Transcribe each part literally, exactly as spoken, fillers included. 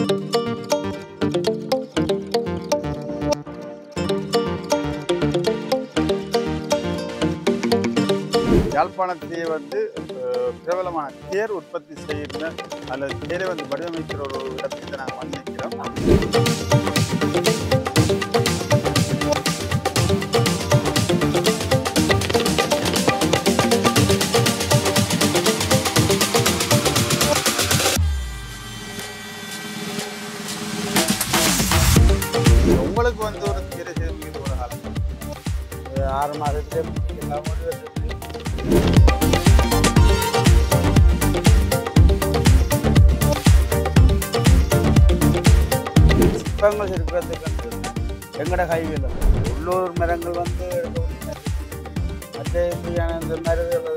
யாழ்ப்பாணத்திலேயே வந்து பிரபலமான தேர் உற்பத்தி செய்கிற அல்லது தேரை வந்து வடிவமைக்கிற ஒரு இடத்துக்கு நாங்கள் வந்து நிற்கிறோம். உங்களுக்கு வந்து ஒரு தேரை செய்து ஒரு காலம் ஆறு மாதத்திலே சிற்பங்கள் இருக்கிறதுக்கு எங்கட கைவில் உள்ளூர் மரங்கள் வந்து மற்ற இப்படியான இந்த மரங்கள்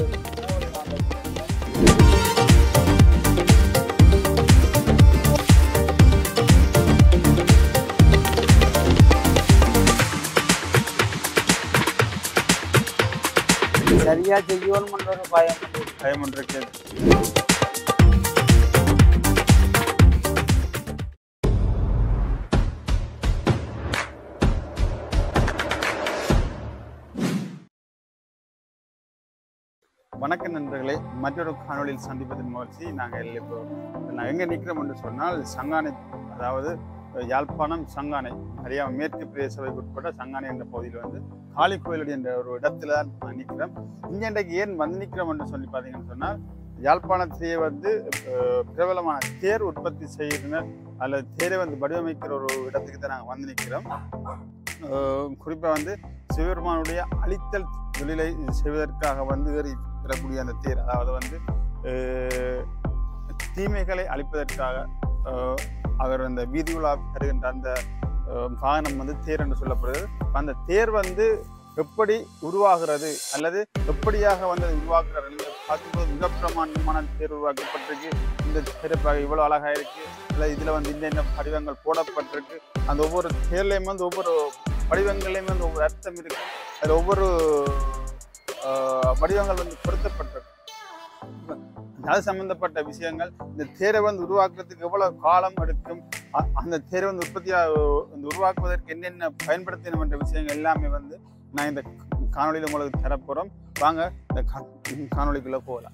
சரியா செய்யணும்ன்ற ஒரு பயம் பயம் ஒன்று இருக்கு. வணக்கம் நண்பர்களே, மற்றொரு காணொலியில் சந்திப்பதன் மகிழ்ச்சி. நாங்கள் இப்போ நாங்கள் எங்கே நிற்கிறோம் என்று சொன்னால் சங்கானை, அதாவது யாழ்ப்பாணம் சங்கானை அறியாம மேற்கு பிரதேச சபைக்கு உட்பட்ட சங்கானை என்ற பகுதியில் வந்து காளி கோயில் என்ற ஒரு இடத்துல தான் நான் நிற்கிறோம். இங்கே இன்றைக்கு ஏன் வந்து நிற்கிறோம் என்று சொல்லி பார்த்தீங்கன்னு சொன்னால், யாழ்ப்பாணத்திலேயே வந்து பிரபலமான தேர் உற்பத்தி செய்கிற அல்லது தேரை வந்து வடிவமைக்கிற ஒரு இடத்துக்கு தான் நாங்கள் வந்து நிற்கிறோம். குறிப்பாக வந்து சிவபெருமானுடைய அழித்தல் தொழிலை செய்வதற்காக வந்து ஏறி பெறக்கூடிய அந்த தேர், அதாவது வந்து தீமைகளை அழிப்பதற்காக அவர் அந்த வீதி உலா தருகின்ற அந்த வாகனம் வந்து தேர் என்று சொல்லப்படுகிறது. அந்த தேர் வந்து எப்படி உருவாகிறது அல்லது எப்படியாக வந்து உருவாக்குறாரு பார்க்கும்போது மிக பிரமாண்டமான தேர் உருவாக்கப்பட்டிருக்கு. இந்த தேர்ப்பாக இவ்வளோ அழகாக இருக்கு, இல்லை இதில் வந்து இன்னென்ன வடிவங்கள் போடப்பட்டிருக்கு. அந்த ஒவ்வொரு தேர்லையும் வந்து ஒவ்வொரு வடிவங்கள்லையும் வந்து ஒவ்வொரு அர்த்தம் இருக்கு. அதில் ஒவ்வொரு வடிவங்கள் வந்து பொருத்தப்பட்டிருக்கு. அது சம்பந்தப்பட்ட விஷயங்கள், இந்த தேரை வந்து உருவாக்குறதுக்கு எவ்வளவு காலம் எடுக்கும், அந்த தேரை வந்து உற்பத்தியாக உருவாக்குவதற்கு என்னென்ன பயன்படுத்தணும் என்ற விஷயங்கள் எல்லாமே வந்து நான் இந்த காணொலியில் உங்களுக்கு தரப்போறோம். வாங்க இந்த காணொலிக்குள்ள போகலாம்.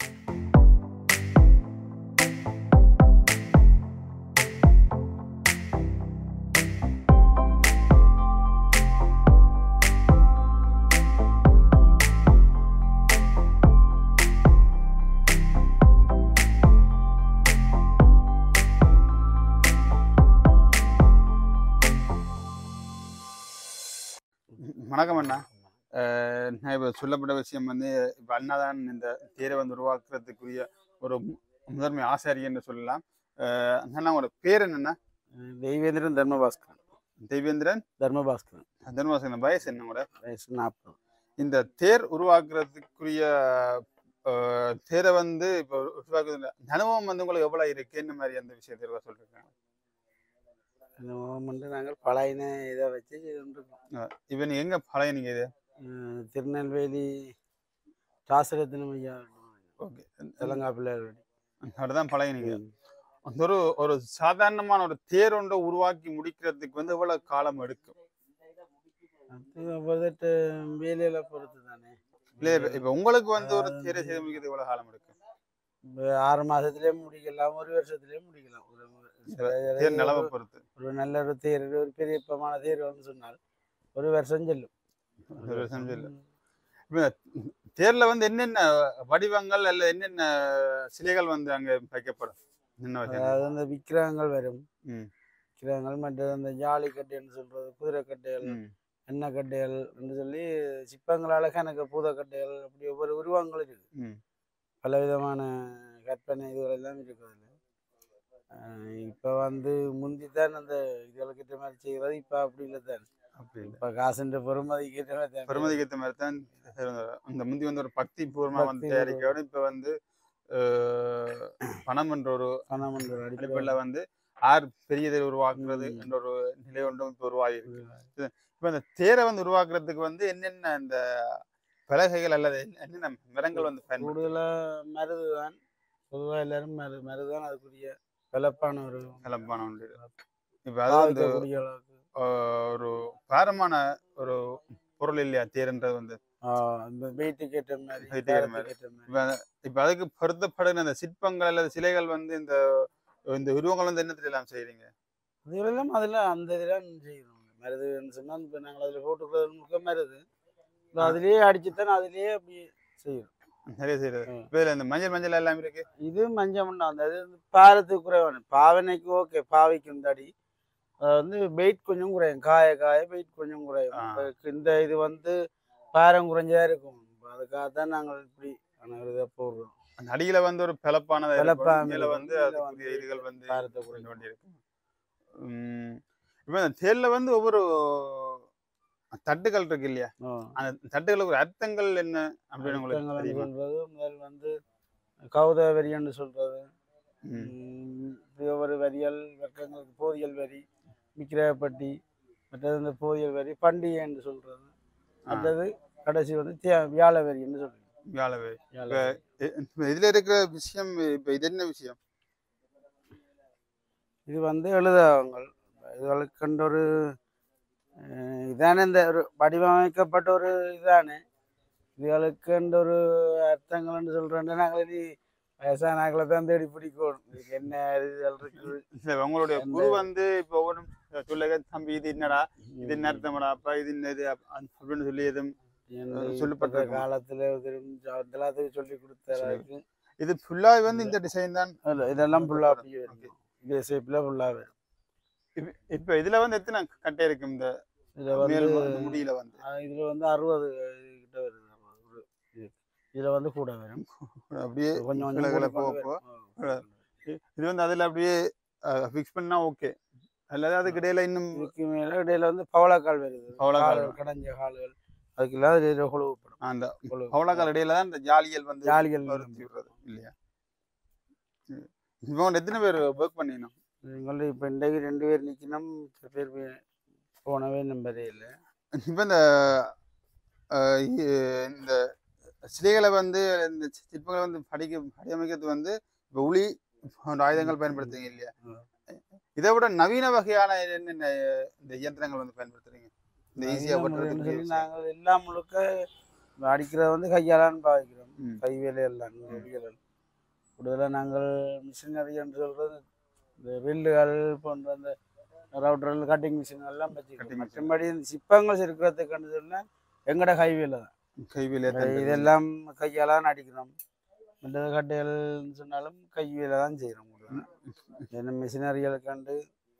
வணக்கம் அண்ணா. நான் இப்போ சொல்லப்பட்ட விஷயம் வந்து இப்போ அண்ணா தான் இந்த தேரை வந்து உருவாக்குறதுக்குரிய ஒரு முதன்மை ஆசாரி என்று சொல்லலாம். அண்ணா உங்களோட பேர் என்னன்னா? தெய்வேந்திரன் தர்மபாஸ்கரன். தெய்வேந்திரன் தர்மபாஸ்கரன். தர்மபாஸ்கரன். வயசு என்ன உங்களோட? வயசு நாற்பது. இந்த தேர் உருவாக்குறதுக்குரிய தேரை வந்து இப்போ உருவாக்குறது அனுபவம் வந்து உங்களுக்கு எவ்வளோ இருக்கு, என்ன மாதிரி அந்த விஷயத்தை சொல்லிருக்காங்க? வந்து நாங்கள் பழையன இதை வச்சு இருக்கோம். இப்போ நீங்க எங்க பழையனீங்க? இது திருநெல்வேலி ராசரத்தினம் ஐயா. ஓகே, தெலங்கா பிள்ளையார் அப்படிதான் பழையனீங்க. அந்த ஒரு ஒரு சாதாரணமான ஒரு தேர் ஒன்றை உருவாக்கி முடிக்கிறதுக்கு வந்து எவ்வளவு காலம் எடுக்கும்? அது வேலையில பொறுத்து தானே. இப்ப உங்களுக்கு வந்து ஒரு தேரை செய்து முடிக்கிறது எவ்வளவு காலம் எடுக்கும்? ஆறு மாசத்துலயே முடிக்கலாம், ஒரு வருஷத்துலயே முடிக்கலாம். தேர் நிலவை பொறுத்து. ஒரு நல்ல ஒரு தேர், ஒரு பெரிய பமான தேர் வந்து சொன்னால் ஒரு வருஷம் செல்லும். ஒரு வருஷம் செல்லும். இப்ப தேர்ல வந்து என்னென்ன வடிவங்கள் அல்ல என்னென்ன சிலைகள் வந்து அங்க வைக்கப்படும்? அதாவது அந்த விக்கிரகங்கள் வரும். விக்கிரகங்கள் மற்ற அந்த ஜாலி கட்டைன்னு சொல்றது, குதிரை கட்டைகள், எண்ணெய் கட்டைகள் என்று சொல்லி சிற்பங்களால கணக்கு பூதக்கட்டைகள், அப்படி ஒவ்வொரு உருவங்கள் இருக்கு. பல விதமான கற்பனை இதுகள் எல்லாம் இருக்குது. இப்போ வந்து முந்தித்தான் அந்த இதுகளுக்கு ஏற்ற மாதிரி செய்கிறது. இப்போ அப்படி இல்லை தான். அப்படி இல்லை. இப்போ காசுன்ற பெருமதிக்கு ஏற்ற மாதிரி தான். பெருமதிக்கு ஏற்ற மாதிரி தான் அந்த முந்தி வந்து ஒரு பக்தி பூர்வமாக வந்து தயாரிக்கோட இப்போ வந்து பணம் என்ற ஒரு பணம் என்ற அடிப்படையில் வந்து ஆர் பெரியதை உருவாக்குறது என்ற ஒரு நிலை ஒன்று இப்போ உருவாகி இருக்கு. இப்போ இந்த தேரை வந்து உருவாக்குறதுக்கு வந்து என்னென்ன இந்த பலகைகள் அல்லது என்னென்ன மரங்கள் வந்து கூடுதலாக மருது தான். பொதுவாக எல்லாரும் மரு மருதான் அதுக்குரிய கலப்பான ஒரு கலப்பான ஒன்று. இப்போ அது வந்து பாவிக்கக்கூடிய அளவுக்கு ஆஹ், ஒரு பாரமான ஒரு பொருள் இல்லையா தேர்ன்றது வந்து ஆஹ் இந்த வெயிட்டுக்கு ஏற்ற மாதிரி height ஏற மாதிரி. பாரத்துக்கு ஏற்ற மாதிரி இப்போ இப்போ அதுக்கு பொருத்தப்படுகிற அந்த சிற்பங்கள் அல்லது சிலைகள் வந்து இந்த இந்த உருவங்கள் வந்து என்னத்துல எல்லாம் செய்றீங்க? இதுலாம் அதில் அந்த இதெல்லாம் செய்யணும் மருதுன்னு சொன்னால் இப்போ நாங்கள் அதில் போட்டுக்கிறது முக்க மருது இப்போ ஆ. அதுலேயே அடிச்சுத்தானே அதுலேயே அப்படி செய்யணும். நிறைய செய்யறது. ம். இப்போ இதில் இந்த மஞ்சள் மஞ்சள் எல்லாம் இருக்கு. இது மஞ்சள் மண்ணா அந்த இது வந்து பாரத்துக்கு குறைவான பாவனைக்கு ஓகே பாவிக்கும் தடி அது வந்து வெயிட் கொஞ்சம் குறையும் காய காய வெயிட் கொஞ்சம் குறையும். ஆ. இப்போ இந்த இது வந்து பாரம் குறைஞ்சா இருக்கும். இப்போ அதுக்காக தான் நாங்கள் இப்படி இதை போடுறோம். அந்த அடியில வந்து ஒரு பிளப்பானதா பிளப்பான இருக்கும். மேல இருக்கும். வந்து மேல அதுக்குரிய வந்து இதுகள் வந்து பாரத்தை கொஞ்சம் குறைக்கும். வேண்டியிருக்கும். உம் இப்போ இந்த தேர்ல வந்து ஒவ்வொரு தட்டுகள் இருக்கு இல்லையா? ஆ. அந்த தட்டுகளுக்கு ஒரு அர்த்தங்கள் என்ன அப்படின்னு உங்களுக்கு அர்த்தங்கள்னு தெரியுமா? சொல்றது முதல் வந்து கௌத வரியன்னு சொல்றது. ம். ம், இப்படி ஒவ்வொரு வரியல் வர்க்கங்களுக்கு போதியல் வரி விக்கிரகப்பட்டி மற்றது இந்த போதியல் வரி பண்டிகைன்னு சொல்றது. ஆ. மற்றது கடைசி வந்து தியா வியாழ வரின்னு சொல்றது. வியாழவே. வியாழ இப்ப வரி. இ- இப்ப இதுல இருக்கிற விஷயம் இப்ப இது என்ன விஷயம்? இது வந்து எழுதவங்கள் இதுகளுக்கென்ற ஒரு அஹ், இதானே இந்த ஒரு வடிவமைக்கப்பட்ட ஒரு இதானே இதுகளுக்கென்ற ஒரு அர்த்தங்கள்னு சொல்றேன்னா நாங்கள் இனி வயசானாக்களை தான் தேடி பிடிக்கணும். இதுக்கு என்ன இதுகள் இருக்குது இல்ல உங்களுடைய எந்த குரு வந்து இப்ப ஒவ்வொன்றும் சொல்லுங்க தம்பி இது என்னடா இது என்ன அர்த்தமடா அப்பா இது என்னது அப்~ அப்~ அப்படின்னு சொல்லி எதுவும் என்று அஹ், இப்பத்த சொல்லப்பட்டிருக்கும். காலத்துல தெரிஞ்ச எல்லாத்துக்கும் சொல்லி கொடுத்ததுக்கு இது ஃபுல்லா வந்து இந்த டிசைன் தான். இல்ல, இதெல்லாம் ஃபுல்லா அப்படியே Okay. இருக்கும். இதே ஷேப்ல ஃபுல்லா வரும். இப்ப இப்ப இதுல வந்து எத்தனை கட்டை இருக்கு இந்த இதுல வந்து மேல் மு- இந்த முடியில வந்து? அஹ், இதுல வந்து அறுபது கிட்ட வருது. அறுபது ஒரு இது. இதுல வந்து கூட வரும். அப்படியே கொஞ்சம் கீழே கொஞ்சம் கீழே கூடி கொண்டு போக போக வரும். ஆ. இ- இது வந்து அதுல அப்படியே ஃபிக்ஸ் பண்ணா ஓகே. அல்லது அதுக்கு இடையில இன்னும் இதுக்கு மேல இடையில வந்து பவளக்கால் வருது. பவளக்கால் கால்கள் கடைஞ்ச கால்கள் அதுக்கு இல்லாத இதுல கொழுவுப்படும். அந்த கொழுவு. பவளக்கால் இடையில தான் இந்த ஜாலியல் வந்து ஜாலிகள் பொருத்தி விடுறது இல்லையா? இவங்க எத்தனை பேர் ஒர்க் பண்ணினோம்? எங்கள்ட்ட இப்ப இன்றைக்கு ரெண்டு பேர் நிக்கணும். சில பேர் போய் போனவே நம்பரே இல்லை. இப்ப இந்த அஹ், இ- இந்த சிலைகளை வந்து இந்த சிற்பங்களை வந்து படிக்க வடிவமைக்கிறது வந்து இப்ப உளி போன்ற ஆயுதங்கள் பயன்படுத்துறீங்க இல்லையா? ம். இதை விட நவீன வகையான என்னென்ன இந்த இயந்திரங்கள் வந்து பயன்படுத்துறீங்க இந்த ஈஸியா நவீன முறைன்னு ஓட்டுறதுக்கு? சொல்லி நாங்கள் எல்லாம் முழுக்க அடிக்கிறத வந்து கையாலான்னு பாவிக்கிறோம். ம். கை வேலை எல்லாம் வேலைகள் கூடுதலாக நாங்கள் மிஷினரி என்று சொல்றது இந்த வில்லுகள் போன்ற அந்த ரவுட்டர்கள் கட்டிங் மிஷின் எல்லாம் Cutting வச்சுக்கிறோம். machine. மற்றபடி இந்த சிப்பங்கள் இருக்கிறதுக்குன்னு சொன்னால் எங்கட கைவேலை தான். கைவிலே இதெல்லாம் கையாலான்னு அடிக்கிறோம். மற்றது கட்டைகள்னு சொன்னாலும் கைவேலை தான் செய்கிறோம். என்ன மிஷினரிகளை கண்டு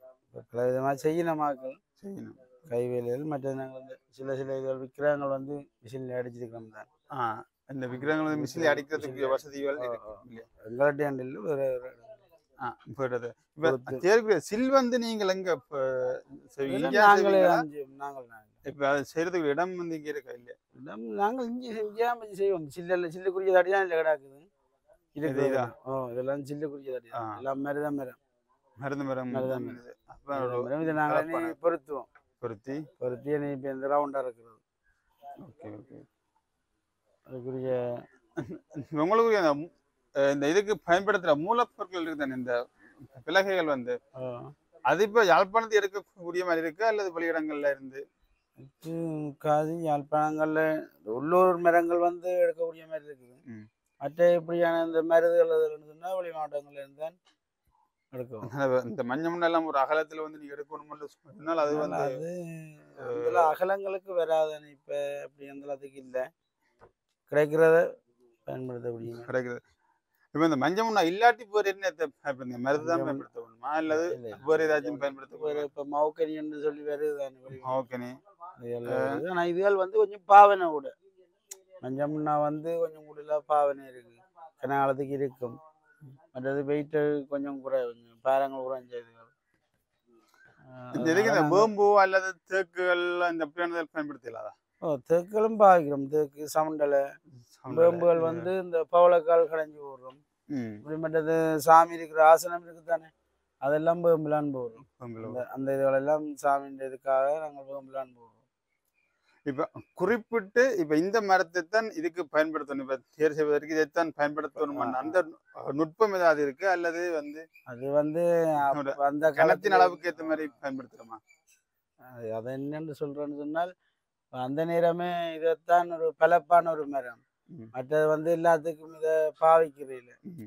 பல விதமாக செய்யணுமாக்கள் செய்யணும். கைவேலைகள் மற்றது நாங்கள் இந்த சில சில இதுகள் விக்கிரகங்கள் வந்து மிஷினில் அடிச்சிருக்கிறோம் தான். ஆ இந்த விக்கிரகங்கள் வந்து மிஷினில் அடிக்கிறதுக்கு வசதிகள் ஆ, இருக்கு ஆ. இல்லையா? எங்கள்கிட்ட இல்லை வேறு வேறு ஆ போயிடுறது. இப்ப பொறுத்து. தேர்வு சில் வந்து நீங்கள் எங்க இப்ப செய்- இதெல்லாம் இங்கேயா நாங்களே செய்வீங்களா? தான் செய்வோம். நாங்கள் நாங்கள் இப்ப அதை செய்யறதுக்கு இடம் வந்து இங்க இருக்கா இல்லையா? இடம் நாங்கள் இங்கே செஞ்சால் வச்சு செய்வோம். சில்லில் சில்லுக்குரிய தடி தான் இல்லை கிடாக்குது. இருக்குது இதா? ஓ இதெல்லாம் சில்லுக்குரிய தடி ஆ. தான். எல்லாம் மாதிரி தான் மரம் மருந்து மரம் மருதம் இது. அப்ப ஒரு மரம் இதை நாங்கள் கலப்பான இனி பொருத்துவோம். பொருத்தி. பொருத்தி நீ இப்போ இந்த ரவுண்டாக இருக்கிறது ஓகே ஓகே. அதுக்குரிய உங்களுக்கு அந்த மு- அஹ் இந்த இதுக்கு பயன்படுத்துற மூலப்பொருட்கள் இருக்கு தானே இந்த பிளகைகள் வந்து ஆ, அது இப்ப யாழ்ப்பாணத்தில் எடுக்கக்கூடிய மாதிரி இருக்கு அல்லது வெளியிடங்கள்ல இருந்து? இது காது யாழ்ப்பாணங்களில் உள்ளூர் மரங்கள் வந்து எடுக்கக்கூடிய மாதிரி இருக்குது. ம். மற்ற இப்படியான இந்த மருதுகள் எதுன்னு சொன்னால் வெளி மாவட்டங்கள்ல இருந்து தான் எடுக்கும். அதனால இந்த மஞ்சள் மண் எல்லாம் ஒரு அகலத்துல வந்து நீங்க எடுக்கணும்னு சொன்னால் அது வந்து அது அந்த அகலங்களுக்கு வராதுன்னு இப்போ அப்படி அந்த அளவுக்கு இல்லை. கிடைக்கிறத பயன்படுத்தக்கூடிய கிடைக்குது. இப்ப இந்த மஞ்சள் மண்ணா இல்லாட்டி வேறு என்ன பயன்படுத்த மருந்து தான் மஞ்சள் பயன்படுத்த வேணுமா அல்லது இல்லை. வேறு ஏதாச்சும் பயன்படுத்த ஒரு இப்போ மவுக்கனி என்று சொல்லி வருது தானே. ஓகேனே. ஆனால் இதுகள் வந்து கொஞ்சம் பாவனை கூட மஞ்சம்னா வந்து கொஞ்சம் கூடுதலாக பாவனை இருக்கு. கனகாலத்துக்கு இருக்கும். மற்றது வெயிட்டு கொஞ்சம் குறை கொஞ்சம் பாரங்கள் குறைஞ்ச இதுகள். இந்த இதுக்கு இந்த வேம்பு அல்லது தேக்குகள் இந்த அப்படியானதை பயன்படுத்தலாதா? ஓ தேக்குகளும் பாவிக்கிறோம். தேக்கு சமண்டலை வேம்புகள் வந்து இந்த பவளக்கால் கடைஞ்சி போடுறோம். ம். இப்படி மற்றது சாமி இருக்கிற ஆசனம் இருக்குது தானே அதெல்லாம் வேம்புலான்னு போடுறோம். வேம்புல. அந்த அந்த இதுகளெல்லாம் சாமியின் இதுக்காக நாங்கள் வேம்புலான்னு போடுறோம். இப்ப குறிப்பிட்டு இப்ப இந்த மரத்தை தான் இதுக்கு பயன்படுத்தணும், இப்ப தேர் செய்வதற்கு இதைத்தான் பயன்படுத்தணும், அந்த நுட்பம் ஏதாவது இருக்கு அல்லது வந்து அது வந்து அந்த கணத்தின் அளவுக்கு ஏற்ற மாதிரி பயன்படுத்துறோமா? அதை என்னன்னு சொல்றேன்னு சொன்னால் அந்த நேரமே இதைத்தான் ஒரு பலப்பான ஒரு மரம். மற்றது வந்து எல்லாத்துக்கும் இதை பாவிக்கிறீங்க.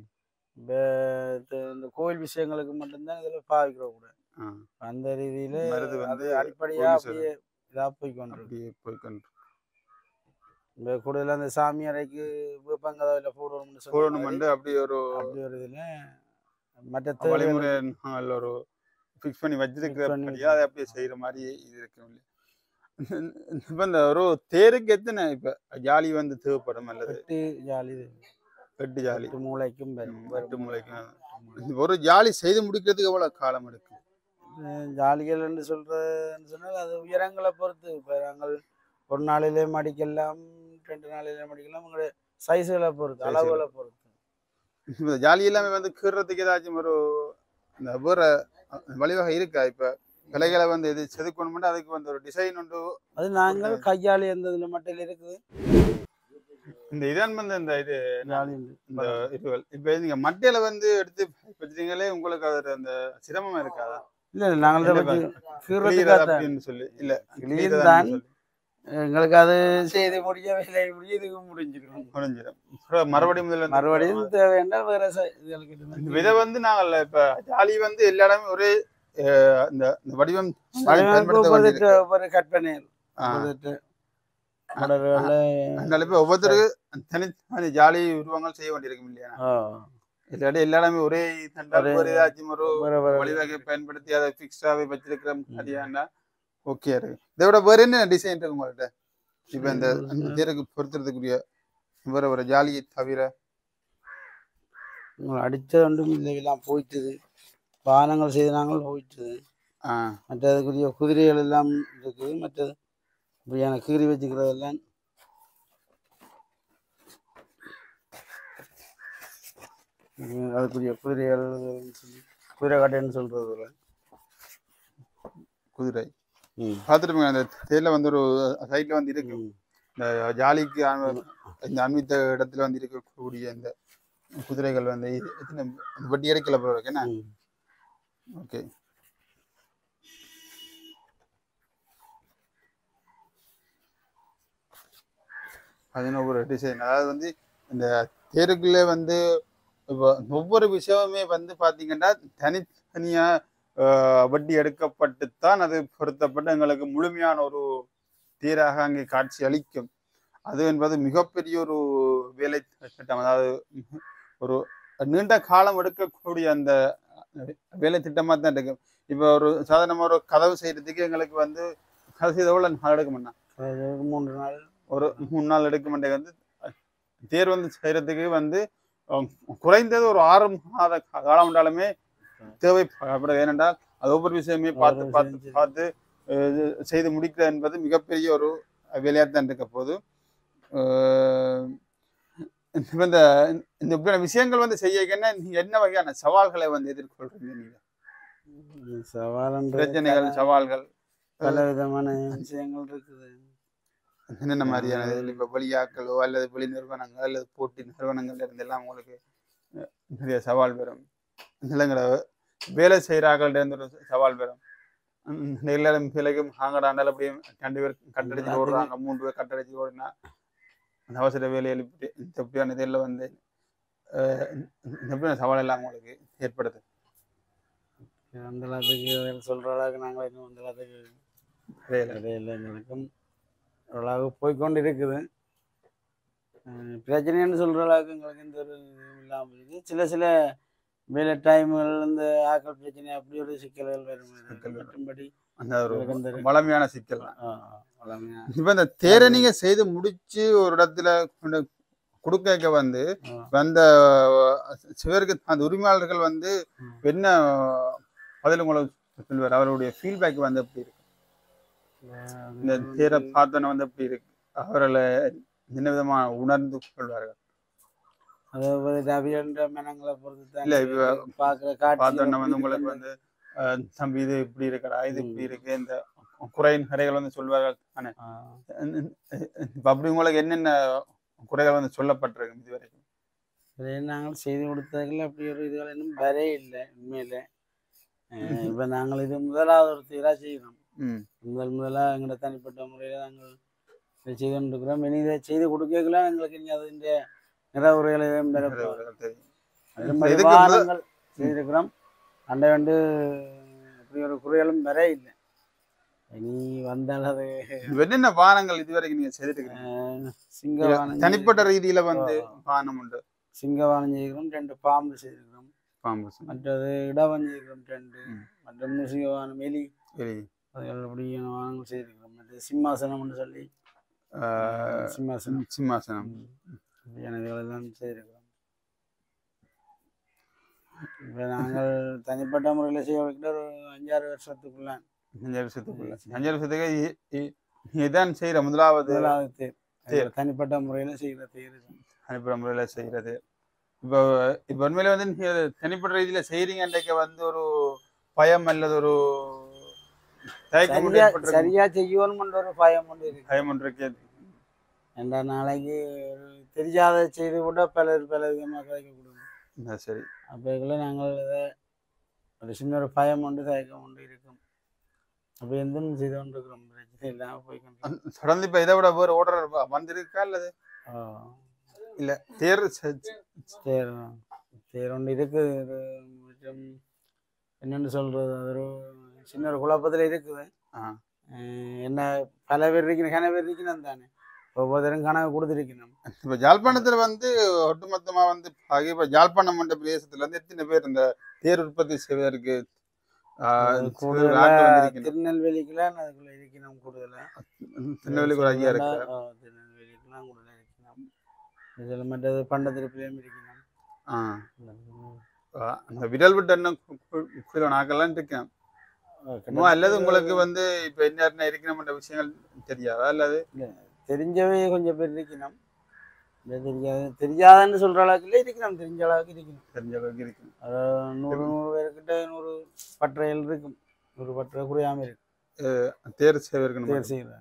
இந்த கோயில் விஷயங்களுக்கு மட்டும்தான் இதில் பாவிக்கிற கூட. அந்த ரீதியில அது அடிப்படையா அப்படியே இதா போய்கொண்டு போய்கொண்டு இந்த கூடுதல் அந்த சாமி அறைக்கு வேப்பங்கதவில போடணும்னு சொல்லி அப்படி ஒரு அப்படி ஒரு இதுல மற்ற வழிமுறை ஒரு ஃபிக்ஸ் பண்ணி வச்சிருக்கிறபடியா அதை அப்படியே செய்யற மாதிரி இது இருக்கு. இப்ப இந்த ஒரு தேருக்கு எத்தனை இப்ப ஜாலி வந்து தேவைப்படும் அல்லது எட்டு ஜாலி எட்டு ஜாலி மூளைக்கும் எட்டு மூளைக்கும் ஒரு ஜாலி செய்து முடிக்கிறதுக்கு எவ்வளவு காலம் எடுக்கும்? ஜாலிகள் என்று சொல்றதுன்னு சொன்னால் அது உயரங்களை பொறுத்து. இப்போ நாங்கள் ஒரு நாளிலே மடிக்கலாம், ரெண்டு நாளிலே மடிக்கலாம், உங்களுடைய சைஸுகளை பொறுத்து, அளவுகளை பொறுத்து. ஜாலி எல்லாமே வந்து கீறதுக்கு ஏதாச்சும் ஒரு இந்த வேற வழிவகை இருக்கா? இப்ப விலைகளை வந்து இது செதுக்கணும், அதுக்கு வந்து ஒரு டிசைன் உண்டு. அது நாங்கள் கையாளி இருந்ததுல மட்டும் இருக்குது. இந்த இதான் வந்து இந்த இது இந்த இதுகள் இப்ப நீங்க மட்டையில வந்து எடுத்து வச்சுட்டீங்களே, உங்களுக்கு அது அந்த சிரமமா இருக்காதா? இல்ல இல்ல நாங்கள் அப்படின்னு சொல்லி இல்ல தான் எங்களுக்கு அது செய்து முடிய வேலை முடிய இதுக்கு முடிஞ்சிடும் முடிஞ்சிடும் மறுபடியும் முதல்ல மறுபடியும் தேவைன்னா வேற இதை வந்து நாங்கள் இப்ப ஜாலி வந்து எல்லா இடமே ஒரே இந்த வடிவம் ஒவ்வொரு கற்பனை ஒவ்வொருத்தரு தனி ஜாலி உருவங்கள் செய்ய வேண்டியிருக்கும் இல்லையா? இல்லாட்டி எல்லா இடமே ஒரே ஒரு ஏதாச்சும் ஒரு வழிவகை பயன்படுத்தி அதை பிக்ஸ்டாவே வச்சிருக்கிற மாதிரியானா ஓகே இருக்கு. இதை விட வேற என்ன டிசைன் இருக்கு உங்கள்கிட்ட? இப்ப இந்த தேருக்கு பொறுத்துறதுக்குரிய வேற ஒரு ஜாலியை தவிர அடிச்ச ஒன்றும் இல்லைலாம் போயிட்டுது. வாகனங்கள் செய்தாங்கள் போயிட்டுது. மற்றதுக்குரிய குதிரைகள் எல்லாம் இருக்குது. மற்றது இப்படியான கீறி வச்சுக்கிறதெல்லாம் அதுக்குரிய குதிரைகள் சொல்லி குதிரை கட்டைன்னு சொல்றது. குதிரை பார்த்துட்டு அந்த தேர்ல வந்து ஒரு சைட்ல வந்து இருக்கு இந்த ஜாலிக்கு இந்த அண்மித்த இடத்துல வந்து இருக்கக்கூடிய இந்த குதிரைகள் வந்து வட்டி இறக்கல போல இருக்கு என்ன? ஓகே. பதினொரு டிசைன், அதாவது வந்து இந்த தேருக்குள்ளே வந்து இப்போ ஒவ்வொரு விஷயமுமே வந்து பார்த்தீங்கன்னா தனித்தனியா வட்டி எடுக்கப்பட்டுத்தான் அது பொருத்தப்பட்டு எங்களுக்கு முழுமையான ஒரு தேராக அங்கே காட்சி அளிக்கும். அது என்பது மிகப்பெரிய ஒரு வேலை திட்டம், அதாவது ஒரு நீண்ட காலம் எடுக்கக்கூடிய அந்த வேலை திட்டமாக தான் இருக்கு. இப்போ ஒரு சாதாரணமாக ஒரு கதவு செய்யறதுக்கு எங்களுக்கு வந்து கதை எவ்வளோ நாள் எடுக்கும்னா மூன்று நாள் ஒரு மூணு நாள் எடுக்க மாட்டேங்க. வந்து தேர் வந்து செய்யறதுக்கு வந்து குறைந்தது ஒரு ஆறு மாத காலம் என்றாலுமே தேவைப்படும். ஏனென்றால் அது ஒவ்வொரு விஷயமே பார்த்து பார்த்து பார்த்து செய்து முடிக்கிறது என்பது மிகப்பெரிய ஒரு வேலையாத்தான் இருக்க போது. இந்த இந்த விஷயங்கள் வந்து செய்யன்னா நீங்க என்ன வகையான சவால்களை வந்து எதிர்கொள்றீங்க? நீங்க சவால் பிரச்சனைகள் சவால்கள் பல விதமான விஷயங்கள் இருக்குது. என்னென்ன மாதிரியான இப்ப வெளியாக்களோ அல்லது வெளி நிறுவனங்கள் அல்லது போட்டி நிறுவனங்கள்ல இருந்து எல்லாம் உங்களுக்கு நிறைய சவால் வரும். நிலங்களை வேலை செய்யறாங்கள்ட்ட இருந்து ஒரு சவால் வரும். எல்லாரும் வேலைக்கும் ஆங்கடாண்டால் அப்படியும் ரெண்டு பேர் கட்டடிச்சு ஓடுறாங்க, மூன்று பேர் கட்டடிச்சு ஓடுனா அந்த அவசர வேலையில் இப்படி இந்த எப்படியான இதில் வந்து எப்படியான சவால் எல்லாம் உங்களுக்கு ஏற்படுது? அந்த அளவுக்கு சொல்ற அளவுக்கு நாங்கள் இன்னும் அந்த அளவுக்கு இல்லை. எங்களுக்கும் ஓரளவு போய்கொண்டு இருக்குது. பிரச்சனைன்னு சொல்ற அளவுக்கு எங்களுக்கு இந்த ஒரு இல்லாமல் இருக்குது. சில சில வேலை டைம்கள் இந்த ஆக்கள் பிரச்சனை அப்படி ஒரு சிக்கல்கள் வரும். மற்றும்படி அந்த ஒரு வளமையான சிக்கல். இப்ப இந்த தேரை நீங்க செய்து முடிச்சு ஒரு இடத்துல கொண்டு கொடுக்க வந்து அந்த சிவருக்கு அந்த உரிமையாளர்கள் வந்து என்ன பதில் உங்களுக்கு சொல்வார்? அவருடைய ஃபீட்பேக் வந்து எப்படி இருக்கு? இந்த தேரை பார்த்தோன்னு வந்து எப்படி இருக்கு? அவர்களை என்ன விதமா உணர்ந்து கொள்வார்கள்? தம்பி இது இப்படி இருக்கடா, இது இப்படி இருக்கு, இந்த குறையின் கரைகள் வந்து சொல்வார்கள் தானே. இப்ப அப்படி உங்களுக்கு என்னென்ன குறைகள் வந்து சொல்லப்பட்டிருக்கு இதுவரைக்கும்? நாங்கள் செய்து கொடுத்ததுல அப்படி ஒரு இதுகள் இன்னும் வரே இல்லை உண்மையில. இப்போ நாங்கள் இது முதலாவது ஒரு தீராக செய்கிறோம். முதல் முதலாக எங்களோட தனிப்பட்ட முறையில் நாங்கள் இதை செய்து கொண்டிருக்கிறோம். இனி இதை செய்து கொடுக்கலாம் எங்களுக்கு இனி அது இந்த நிறைவுரைகளை வாகனங்கள் செய்திருக்கிறோம். அண்டை வந்து அப்படி ஒரு குறைகளும் வர இல்லை. இனி வந்தால் அது என்னென்ன வாகனங்கள் இதுவரைக்கும் நீங்க செய்திருக்கிறீங்க? சிங்கவானம் தனிப்பட்ட ரீதியில வந்து வாகனம் உண்டு. சிங்கவானம் செய்கிறோம், ரெண்டு பாம்பு செய்திருக்கிறோம், பாம்பு மற்றது இடவன் செய்கிறோம் ரெண்டு, மற்ற சிங்கவானம் எலி அதுகள் அப்படியான வாகனங்கள் செய்திருக்கிறோம். மற்ற சிம்மாசனம்னு சொல்லி சிம்மாசனம் சிம்மாசனம் எல்லாம் செய்திருக்கிறோம். இப்போ நாங்கள் தனிப்பட்ட முறையில் செய்ய வைக்கிற ஒரு அஞ்சாறு வருஷத்துக்குள்ள அஞ்சாறு வருஷத்துக்குள்ள அஞ்சாறு வருஷத்துக்கு இதான் செய்யற முதலாவது முதலாவது தேர் தனிப்பட்ட முறையில் செய்கிற தேர் தனிப்பட்ட முறையில் செய்கிறது. இப்போ இப்போ உண்மையில வந்து நீங்க தனிப்பட்ட ரீதியில செய்யறீங்கன்றைக்கு வந்து ஒரு பயம் அல்லது ஒரு சரியா செய்யணும்ன்ற ஒரு பயம் ஒன்று இருக்கு. பயம் ஒன்று இருக்கு. ரெண்டா நாளைக்கு தெரியாத செய்து கூட பலர் பல விதமாக கிடைக்க கொடுக்கணும். சரி, அப்போக்குள்ள நாங்கள் இதை ஒரு சின்ன ஒரு பயம் ஒன்று தயக்கம் ஒன்று இருக்கும். அப்போ எந்த செய்து கொண்டு இருக்கிறோம், பிரச்சனை இல்லாமல் போய்க்கணும். தொடர்ந்து இப்போ இதை விட வேறு ஓர்டர் வந்திருக்கா அல்லது இல்லை? தேர் தேர் தேர் ஒன்று இருக்கு. என்னென்னு சொல்றது, அது ஒரு சின்ன ஒரு குழப்பத்தில் இருக்குது. என்ன பல பேர் இருக்கணும், கன பேர் இருக்கணும் தானே, ஒவ்வொருத்தரும் கணக்கு கொடுத்துருக்கணும். இப்போ யாழ்ப்பாணத்தில் வந்து ஒட்டுமொத்தமா வந்து இப்போ யாழ்ப்பாணம் என்ற பிரதேசத்துல இருந்து எத்தனை பேர் இந்த தேர் உற்பத்தி செய்வதற்கு திருநெல்வேலிக்குலாம் அதுக்குள்ள இருக்கணும். கூடுதலா திருநெல்வேலிக்கு ஐயா இருக்கு. திருநெல்வேலிக்குலாம் கூடுதலா இருக்கணும். இதில் மற்றது பண்டத்திருப்பிலையும் இருக்கணும். அந்த விரல் விட்டு என்ன நாக்கெல்லாம் இருக்கேன் அல்லது உங்களுக்கு வந்து இப்ப என்ன இருக்கணும்ன்ற விஷயங்கள் தெரியாதா? அல்லது தெரிஞ்சவே கொஞ்சம் பேர் இருக்கணும், தெரியாது தெரியாதுன்னு சொல்ற அளவுக்கு இருக்கணும், தெரிஞ்ச அளவுக்கு இருக்கணும். தெரிஞ்ச அளவுக்கு இருக்கணும். நூறு நூறு பேர்கிட்ட நூறு பற்றைகள் இருக்கும், நூறு பற்றை குறையாம இருக்கு. தேர் சேவை இருக்கணும், தேர் செய்யறாங்க.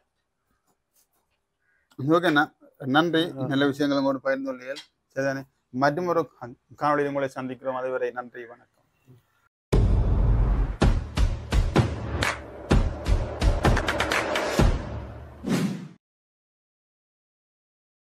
ஓகேண்ணா, நன்றி. நல்ல விஷயங்களும் கூட பகிர்ந்து கொள்ளுங்கள். சரிதானே? மற்றும் ஒரு காணொலியில் உங்களை சந்திக்கிறோம். அதுவரை நன்றி, வணக்கம்.